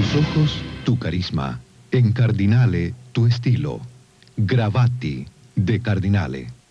Tus ojos, tu carisma. En Cardinale, tu estilo. Gravati, de Cardinale.